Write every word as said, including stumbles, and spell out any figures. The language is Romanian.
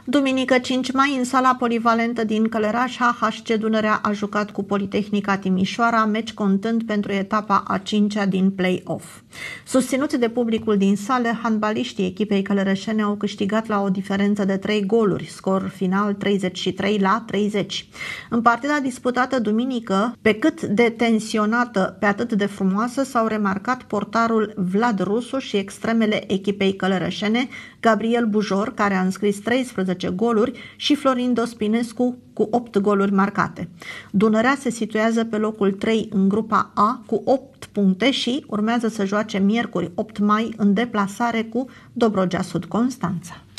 Duminică cinci mai, în sala polivalentă din Călăraș, H H C Dunărea a jucat cu Politehnica Timișoara, meci contând pentru etapa a cincea din play-off. Susținuți de publicul din sală, handbaliștii echipei călărășene au câștigat la o diferență de trei goluri, scor final treizeci și trei la treizeci. În partida disputată duminică, pe cât de tensionată, pe atât de frumoasă, s-au remarcat portarul Vlad Rusu și extremele echipei călărășene, Gabriel Bujor, care a înscris treisprezece goluri, și Florin Dospinescu cu opt goluri marcate. Dunărea se situează pe locul trei în grupa A cu opt puncte și urmează să joace miercuri opt mai în deplasare cu Dobrogea Sud Constanța.